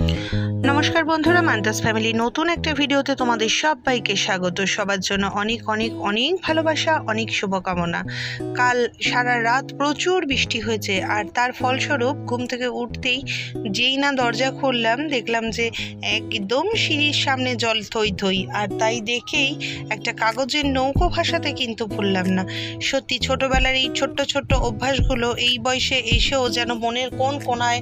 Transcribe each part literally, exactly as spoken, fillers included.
নমস্কার বন্ধুরা, মান্তাস ফ্যামিলি নতুন একটা ভিডিওতে তোমাদের সবাইকে স্বাগত। সবার জন্য অনেক অনেক অনেক ভালোবাসা, অনেক শুভকামনা। কাল সারা রাত প্রচুর বৃষ্টি হয়েছে, আর তার ফলস্বরূপ ঘুম থেকে উঠতেই যেই না দরজা খুললাম দেখলাম যে একদম সিঁড়ির সামনে জল থই থই। আর তাই দেখেই একটা কাগজের নৌকো ভাসাতে কিন্তু ভুললাম না। সত্যি ছোটবেলার এই ছোট্ট ছোট্ট অভ্যাসগুলো এই বয়সে এসেও যেন মনের কোন কোনায়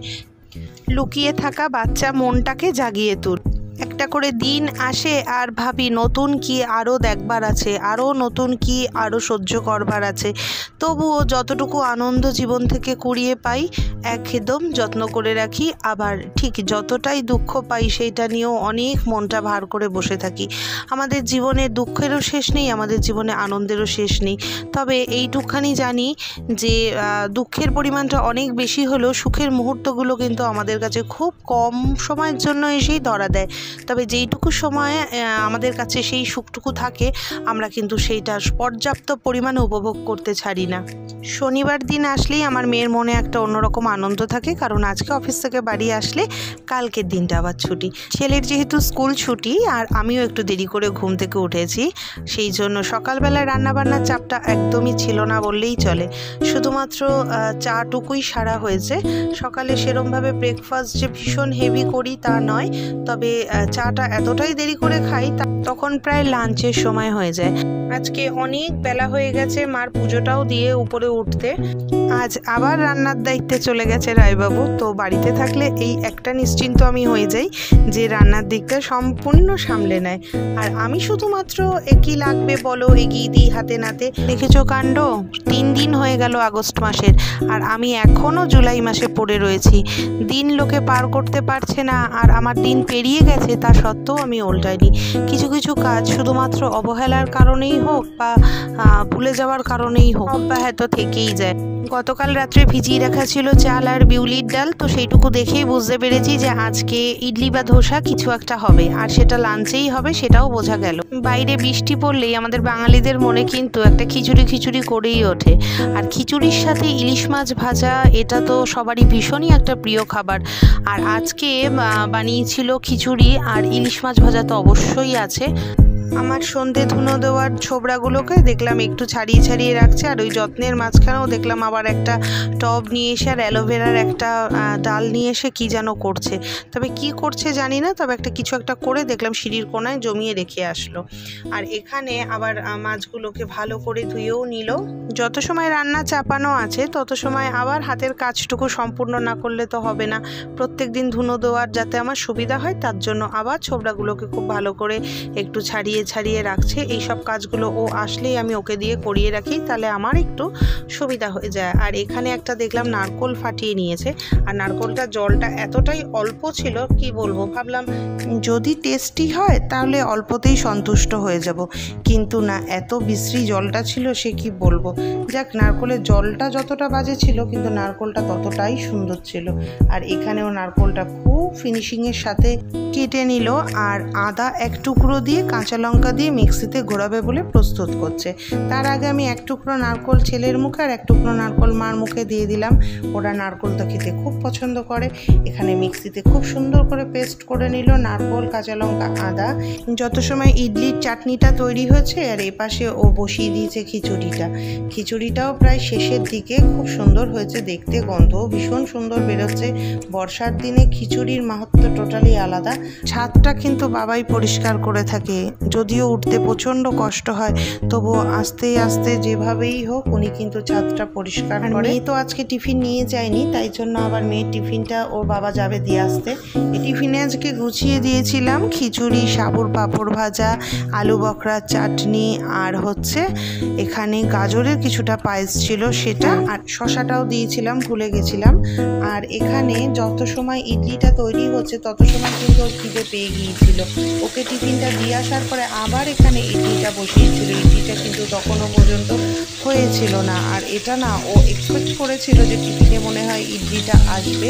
লুকিয়ে থাকা বাচ্চা মনটাকে জাগিয়ে তুল। একটা করে দিন আসে আর ভাবি নতুন কি আরও দেখবার আছে, আরও নতুন কি আরও সহ্য করবার আছে। তবুও যতটুকু আনন্দ জীবন থেকে কুড়িয়ে পাই একদম যত্ন করে রাখি, আবার ঠিক যতটাই দুঃখ পাই সেইটা নিয়েও অনেক মনটা ভার করে বসে থাকি। আমাদের জীবনে দুঃখেরও শেষ নেই, আমাদের জীবনে আনন্দেরও শেষ নেই। তবে এইটুকখানি জানি যে দুঃখের পরিমাণটা অনেক বেশি হলেও সুখের মুহূর্তগুলো কিন্তু আমাদের কাছে খুব কম সময়ের জন্য এসেই ধরা দেয়। তবে যেইটুকু সময় আমাদের কাছে সেই সুখটুকু থাকে, আমরা কিন্তু সেইটা পর্যাপ্ত পরিমাণে উপভোগ করতে ছাড়ি না। শনিবার দিন আসলেই আমার মেয়ের মনে একটা অন্যরকম আনন্দ থাকে, কারণ আজকে অফিস থেকে বাড়ি আসলে কালকের দিনটা আবার ছুটি। ছেলের যেহেতু স্কুল ছুটি আর আমিও একটু দেরি করে ঘুম থেকে উঠেছি, সেই জন্য সকালবেলায় রান্নাবান্নার চাপটা একদমই ছিল না বললেই চলে। শুধুমাত্র চাটুকুই সারা হয়েছে। সকালে সেরমভাবে ব্রেকফাস্ট যে ভীষণ হেভি করি তা নয়, তবে চাটা এতটাই দেরি করে খাই তখন প্রায় লাঞ্চের সময় হয়ে যায়। আজকে অনেক বেলা হয়ে গেছে মার পুজোটাও দিয়ে উপরে উঠতে। আজ আবার রান্নার দায়িত্বে চলে গেছে রায়বাবু। তো বাড়িতে থাকলে এই একটা নিশ্চিন্ত আমি হয়ে যাই যে রান্নার দিকটা সম্পূর্ণ সামলে নেয়, আর আমি শুধুমাত্র একই লাগবে বলো এগিয়ে দিই হাতে নাতে। দেখেছো কাণ্ড, তিন দিন হয়ে গেল আগস্ট মাসের, আর আমি এখনও জুলাই মাসে পড়ে রয়েছি। দিন লোকে পার করতে পারছে না, আর আমার দিন পেরিয়ে গেছে তা সত্ত্বেও আমি উল্টাইনি। কিছু কিছু কাজ শুধুমাত্র অবহেলার কারণেই হোক বা ভুলে যাওয়ার কারণেই হোক অব্যাহত থেকেই যায়। গতকাল রাত্রে ভিজিয়ে রাখা ছিল চাল আর বিউলির ডাল, তো সেইটুকু দেখেই বুঝতে পেরেছি যে আজকে ইডলি বা ধোসা কিছু একটা হবে, আর সেটা লাঞ্চেই হবে সেটাও বোঝা গেল। বাইরে বৃষ্টি পড়লেই আমাদের বাঙালিদের মনে কিন্তু একটা খিচুড়ি খিচুড়ি করেই ওঠে, আর খিচুড়ির সাথে ইলিশ মাছ ভাজা এটা তো সবারই ভীষণই একটা প্রিয় খাবার। আর আজকে বানিয়েছিল খিচুড়ি, আর ইলিশ মাছ ভাজা তো অবশ্যই আছে। আমার সন্ধে ধুনো দেওয়ার ছোবড়াগুলোকে দেখলাম একটু ছাড়িয়ে ছাড়িয়ে রাখছে, আর ওই যত্নের মাঝখানেও দেখলাম আবার একটা টব নিয়ে এসে আর অ্যালোভেরার একটা ডাল নিয়ে এসে কী যেন করছে। তবে কি করছে জানি না, তবে একটা কিছু একটা করে দেখলাম সিঁড়ির কোনায় জমিয়ে রেখে আসলো। আর এখানে আবার মাছগুলোকে ভালো করে ধুয়েও নিল। যত সময় রান্না চাপানো আছে তত সময় আবার হাতের কাজটুকু সম্পূর্ণ না করলে তো হবে না। প্রত্যেক দিন ধুনো দেওয়ার যাতে আমার সুবিধা হয় তার জন্য আবার ছোবড়াগুলোকে খুব ভালো করে একটু ছাড়িয়ে ছাড়িয়ে রাখছে। এই সব কাজগুলো ও আসলেই আমি ওকে দিয়ে করিয়ে রাখি, তাহলে আমার একটু সুবিধা হয়ে যায়। আর এখানে একটা দেখলাম নারকোল ফাটিয়ে নিয়েছে, আর নারকোলটা জলটা এতটাই অল্প ছিল কি বলবো, ভাবলাম যদি টেস্টি হয় তাহলে অল্পতেই সন্তুষ্ট হয়ে যাব, কিন্তু না, এত বিশ্রী জলটা ছিল সে কি বলবো। যাক, নারকোলের জলটা যতটা বাজে ছিল কিন্তু নারকোলটা ততটাই সুন্দর ছিল। আর এখানেও নারকোলটা খুব ফিনিশিংয়ের সাথে কেটে নিল, আর আদা এক টুকরো দিয়ে কাঁচা লঙ্কা দিয়ে মিক্সিতে ঘোরাবে বলে প্রস্তুত করছে। তার আগে আমি এক টুকরো নারকোল ছেলের মুখে আর এক টুকরো নারকোল মার মুখে দিয়ে দিলাম। ওরা নারকোলটা খেতে খুব পছন্দ করে। এখানে মিক্সিতে খুব সুন্দর করে পেস্ট করে নিল নারকোল, কাঁচা লঙ্কা, আদা। যত সময় ইডলির চাটনিটা তৈরি হয়েছে, আর এপাশে ও বসিয়ে দিয়েছে খিচুড়িটা। খিচুড়িটাও প্রায় শেষের দিকে, খুব সুন্দর হয়েছে দেখতে, গন্ধও ভীষণ সুন্দর বেরোচ্ছে। বর্ষার দিনে খিচুড়ির মাহাত্ম্য টোটালি আলাদা। ছাদটা কিন্তু বাবাই পরিষ্কার করে থাকে, যদিও উঠতে প্রচণ্ড কষ্ট হয়, তবুও আস্তে আস্তে যেভাবেই হোক উনি কিন্তু ছাদটা পরিষ্কার করে। মেয়ে তো আজকে টিফিন নিয়ে যায়নি, তাই জন্য আবার মেয়ের টিফিনটা ওর বাবা যাবে দিয়ে আসতে। এই টিফিনে আজকে গুছিয়ে দিয়েছিলাম খিচুড়ি, সাবুর পাঁপড় ভাজা, আলু বখরার চাটনি, আর হচ্ছে এখানে গাজরের কিছুটা পায়েস ছিল সেটা, আর শশাটাও দিয়েছিলাম, ভুলে গেছিলাম। আর এখানে যত সময় ইডলিটা তৈরি হচ্ছে তত সময় কিন্তু ওর খিদে পেয়ে গিয়েছিল। ওকে টিফিনটা দিয়ে আসার পরে আবার এখানে ইডলিটা বসিয়েছিল। ইডলিটা কিন্তু তখনও পর্যন্ত হয়েছিল না, আর এটা না ও এক্সপেক্ট করেছিল যে টিফিনে মনে হয় ইডলিটা আসবে,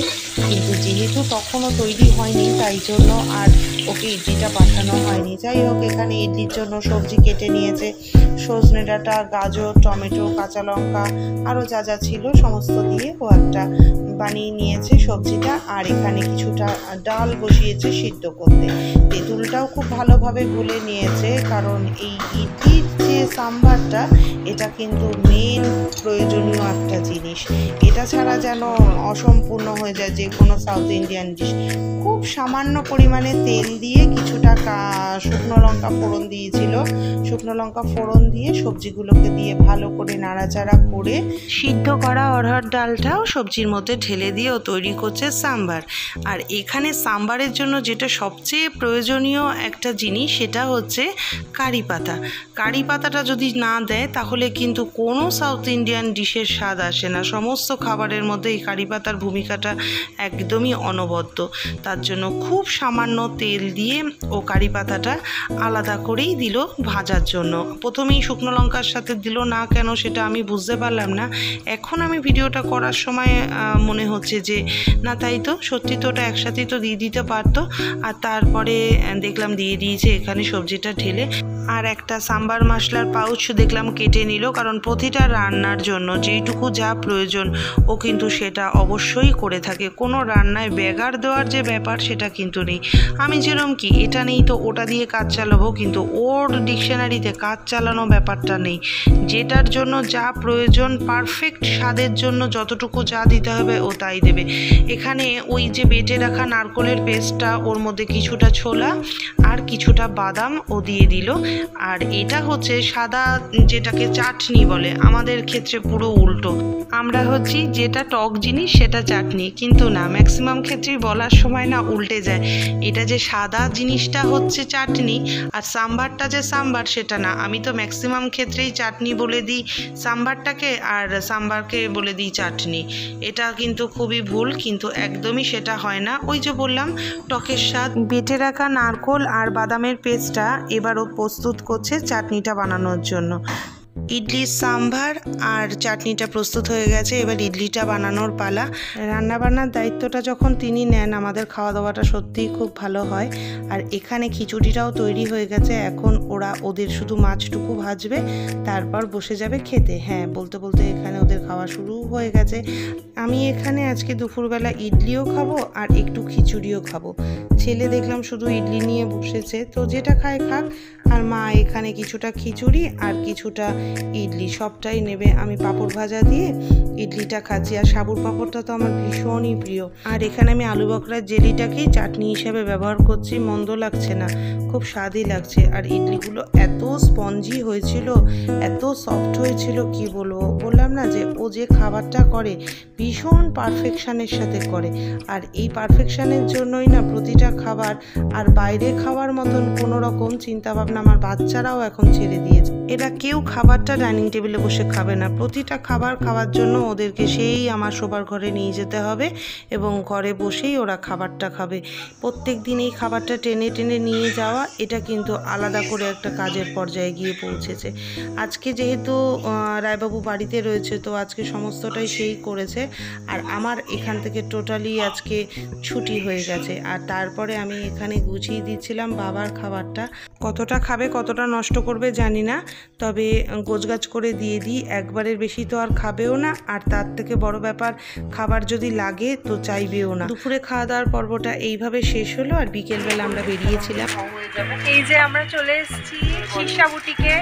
কিন্তু যেহেতু তখনও তৈরি হয়নি তাই জন্য আর ওকে ইডলিটা পাঠানো হয়নি। যাই হোক, এখানে ইডলির জন্য সবজি কেটে নিয়েছে, সজনে ডাঁটা, গাজর, টমেটো, কাঁচা লঙ্কা, আরও যা যা ছিল সমস্ত দিয়ে ও একটা বানিয়ে নিয়েছে সবজিটা। আর এখানে কিছুটা ডাল বসিয়েছে সিদ্ধ করতে। তেঁতুলটাও খুব ভালোভাবে গুলে নিয়েছে, কারণ এই ইডলির যে সাম্বারটা এটা কিন্তু মেন প্রয়োজনীয় একটা জিনিস। এটা ছাড়া যেন অসম্পূর্ণ হয়ে যায় যে কোনো সাউথ ইন্ডিয়ান ডিশ। খুব সামান্য পরিমাণে তেল দিয়ে কিছুটা শুকনো লঙ্কা ফোড়ন দিয়েছিল, শুকনো লঙ্কা ফোড়ন দিয়ে সবজিগুলোকে দিয়ে ভালো করে নাড়াচাড়া করে সিদ্ধ করা অরহর ডালটাও সবজির মধ্যে ঢেলে দিয়ে ও তৈরি করছে সাম্বার। আর এখানে সাম্বারের জন্য যেটা সবচেয়ে প্রয়োজনীয় একটা জিনিস সেটা হচ্ছে কারি পাতা। কারি পাতাটা যদি না দেয় তাহলে কিন্তু কোনো সাউথ ইন্ডিয়ান ডিশের স্বাদ আসে না। সমস্ত খাবারের মধ্যে এই কারি পাতার ভূমিকাটা একদমই অনবদ্য। তার জন্য খুব সামান্য তেল দিয়ে ও কারি পাতাটা আলাদা করেই দিল ভাজার জন্য। প্রথমেই শুকনো লঙ্কার সাথে দিল না কেন সেটা আমি বুঝতে পারলাম না। এখন আমি ভিডিওটা করার সময় মনে হচ্ছে যে না, তাই তো, সত্যি তো ওটা একসাথেই তো দিয়ে দিতে পারতো। আর তারপরে দেখলাম দিয়ে দিয়েছে এখানে সবজিটা ঢেলে। আর একটা সাম্বার মশলার পাউচ দেখলাম কেটে নিল, কারণ প্রতিটা রান্নার জন্য যেইটুকু যা প্রয়োজন ও কিন্তু সেটা অবশ্যই করে থাকে। কোনো রান্নায় ব্যাগার দেওয়ার যে ব্যাপার সেটা কিন্তু নেই। আমি যেরকম কি এটা নেই তো ওটা দিয়ে কাজ চালাবো, কিন্তু ওর ডিকশনারিতে কাজ চালানো ব্যাপারটা নেই। যেটার জন্য যা প্রয়োজন পারফেক্ট স্বাদের জন্য যতটুকু যা দিতে হবে ও তাই দেবে। এখানে ওই যে বেটে রাখা নারকোলের পেস্টটা, ওর মধ্যে কিছুটা ছোলা আর কিছুটা বাদাম ও দিয়ে দিল। আর এটা হচ্ছে সাদা যেটাকে চাটনি বলে, আমাদের ক্ষেত্রে পুরো উল্টো। আমরা হচ্ছি যেটা টক জিনিস সেটা চাটনি, কিন্তু না, ম্যাক্সিমাম ক্ষেত্রেই বলার সময় না উল্টে যায়। এটা যে সাদা জিনিসটা হচ্ছে চাটনি আর সাম্বারটা যে সাম্বার সেটা না। আমি তো ম্যাক্সিমাম ক্ষেত্রেই চাটনি বলে দিই সাম্বারটাকে, আর সাম্বারকে বলে দিই চাটনি। এটা কিন্তু খুবই ভুল, কিন্তু একদমই সেটা হয় না। ওই যে বললাম টকের স্বাদ, বেটে রাখা নারকোল আর বাদামের পেস্টটা এবারও প্রস্তুত করছে চাটনিটা বানানোর জন্য। ইডলির সাম্বার আর চাটনিটা প্রস্তুত হয়ে গেছে, এবার ইডলিটা বানানোর পালা। রান্নাবান্নার দায়িত্বটা যখন তিনি নেন আমাদের খাওয়া দাওয়াটা সত্যিই খুব ভালো হয়। আর এখানে খিচুড়িটাও তৈরি হয়ে গেছে, এখন ওরা ওদের শুধু মাছটুকু ভাজবে, তারপর বসে যাবে খেতে। হ্যাঁ, বলতে বলতে এখানে ওদের খাওয়া শুরু হয়ে গেছে। আমি এখানে আজকে দুপুরবেলা ইডলিও খাবো আর একটু খিচুড়িও খাবো। ছেলে দেখলাম শুধু ইডলি নিয়ে বসেছে, তো যেটা খায় খাক। আর মা এখানে কিছুটা খিচুড়ি আর কিছুটা ইডলি সবটাই নেবে। আমি পাঁপড় ভাজা দিয়ে ইডলিটা খাচ্ছি, আর সাবুর পাঁপড়টা তো আমার ভীষণই প্রিয়। আর এখানে আমি আলু বকরার জেলিটাকেই চাটনি হিসেবে ব্যবহার করছি, মন্দ লাগছে না, খুব স্বাদই লাগছে। আর ইডলিগুলো এত স্পঞ্জি হয়েছিল, এত সফট হয়েছিল, কি বলবো। বললাম না যে ও যে খাবারটা করে ভীষণ পারফেকশানের সাথে করে। আর এই পারফেকশানের জন্যই না প্রতিটা খাবার আর বাইরে খাওয়ার মতন কোনো রকম চিন্তাভাবনা আমার বাচ্চারাও এখন ছেড়ে দিয়েছে। এরা কেউ খাবারটা ডাইনিং টেবিলে বসে খাবে না, প্রতিটা খাবার খাওয়ার জন্য ওদেরকে সেই আমার শোবার ঘরে নিয়ে যেতে হবে এবং ঘরে বসেই ওরা খাবারটা খাবে। প্রত্যেক দিন এই খাবারটা টেনে টেনে নিয়ে যাওয়া, এটা কিন্তু আলাদা করে একটা কাজের পর্যায়ে গিয়ে পৌঁছেছে। আজকে যেহেতু রায়বাবু বাড়িতে রয়েছে, তো আজকে সমস্তটাই সেই করেছে। আর আমার এখান থেকে টোটালি আজকে ছুটি হয়ে গেছে। আর তারপরে আমি এখানে গুছিয়ে দিচ্ছিলাম বাবার খাবারটা। কতটা খাবে কতটা নষ্ট করবে জানি না, তবে গোছগাছ করে দিয়ে দিই। একবারের বেশি তো আর খাবেও না, আর তার থেকে বড় ব্যাপার খাবার যদি লাগে তো চাইবেও না। দুপুরে খাওয়া দাওয়ার পর্বটা এইভাবে শেষ হলো, আর বিকেলবেলা আমরা বেরিয়েছিলাম। এই যে আমরা চলে এসেছি শীর্ষা বুটিকে।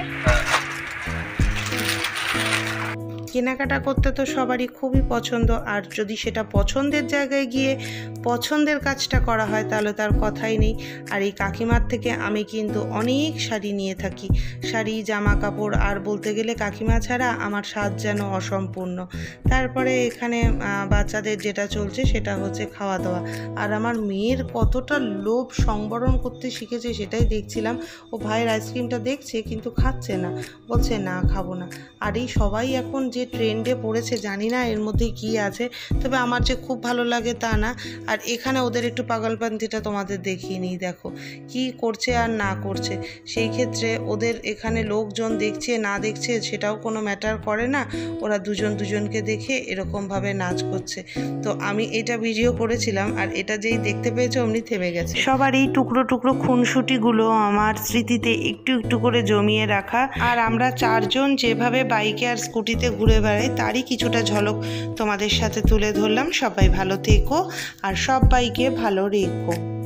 কেনাকাটা করতে তো সবারই খুবই পছন্দ, আর যদি সেটা পছন্দের জায়গায় গিয়ে পছন্দের কাজটা করা হয় তাহলে তার কথাই নেই। আর এই কাকিমার থেকে আমি কিন্তু অনেক শাড়ি নিয়ে থাকি, শাড়ি, জামা কাপড়, আর বলতে গেলে কাকিমা ছাড়া আমার সাজ যেন অসম্পূর্ণ। তারপরে এখানে বাচ্চাদের যেটা চলছে সেটা হচ্ছে খাওয়া দাওয়া। আর আমার মেয়ের কতটা লোভ সংবরণ করতে শিখেছে সেটাই দেখছিলাম। ও ভাইয়ের আইসক্রিমটা দেখছে কিন্তু খাচ্ছে না, বলছে না খাবো না। আর এই সবাই এখন যে যে ট্রেন্ডে পড়েছে জানি না এর মধ্যে কি আছে, তবে আমার যে খুব ভালো লাগে তা না। আর এখানে ওদের একটু পাগলপান্তিটা তোমাদের দেখিয়ে নিই, দেখো কি করছে আর না করছে। সেই ক্ষেত্রে ওদের এখানে লোকজন দেখছে না দেখছে সেটাও কোনো ম্যাটার করে না, ওরা দুজন দুজনকে দেখে এরকমভাবে নাচ করছে। তো আমি এটা ভিডিও করেছিলাম আর এটা যেই দেখতে পেয়েছো অমনি থেমে গেছে। সবার এই টুকরো টুকরো খুনসুটিগুলো আমার স্মৃতিতে একটু একটু করে জমিয়ে রাখা। আর আমরা চারজন যেভাবে বাইকে আর স্কুটিতে ঘুরে বেড়াই তারই কিছুটা ঝলক তোমাদের সাথে তুলে ধরলাম। সবাই ভালো থেকো আর সবাইকে ভালো রেখো।